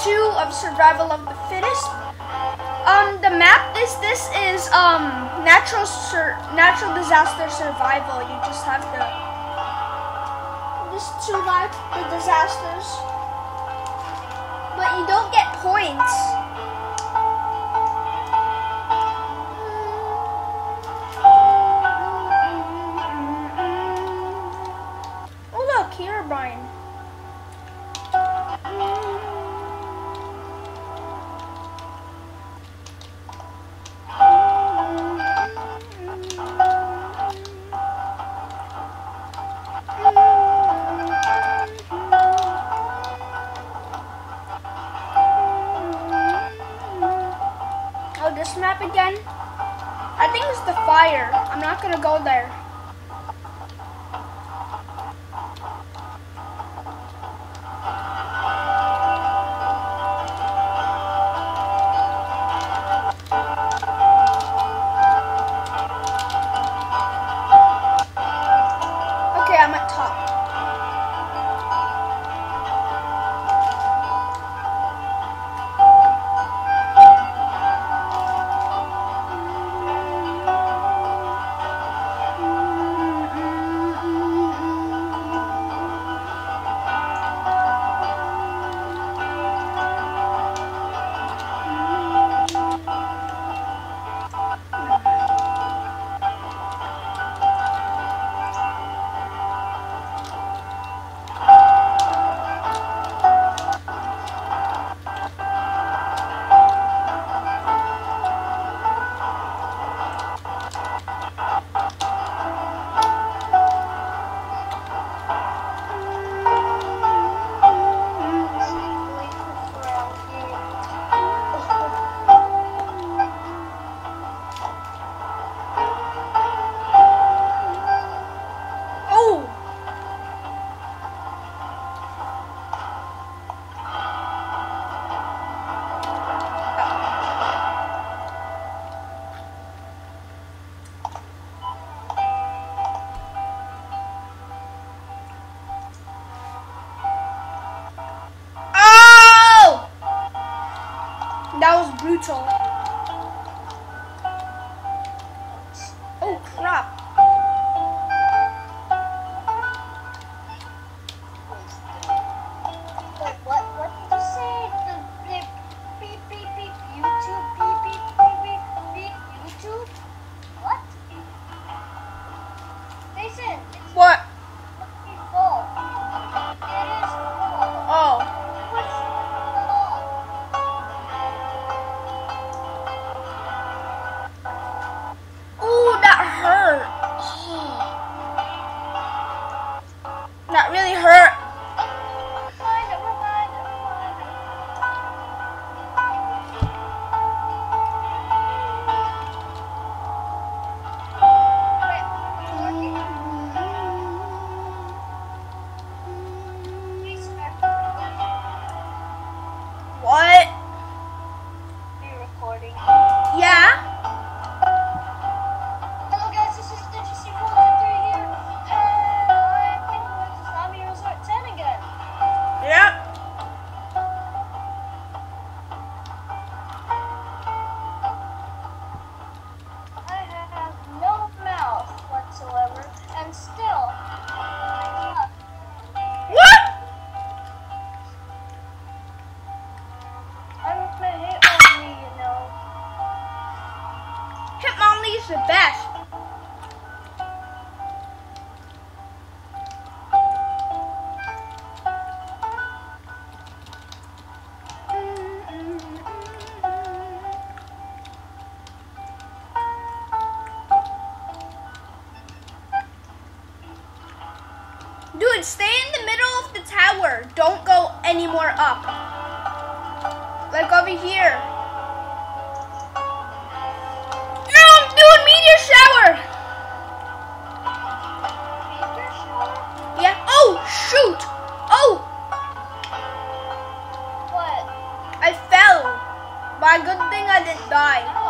2 of Survival of the Fittest. The map this is natural disaster survival. You just have to survive the disasters, but you don't get points. Oh look, Herobrine. This map again? I think it's the fire. I'm not gonna go there. Okay, I'm at top. That was brutal. Oh crap. Wait, what did you say? The beep beep beep YouTube beep beep beep beep beep YouTube? What? Jason, it's What? full. It is full. Oh. What's full? Ooh, that hurt. That really hurt. Never mind. Wait, What? Are you recording? Yeah? Hello guys, this is Digi413 here, and I think we're going to Zombie Resort 10 again. Yep. I have no mouth whatsoever, and still, What? I'm a hit on me, you know. Hitmonlee is the best. Dude, stay in the middle of the tower. Don't go any more up. Like over here. No, I'm doing meteor shower. Yeah. Oh, shoot. Oh, What? I fell. But good thing I didn't die.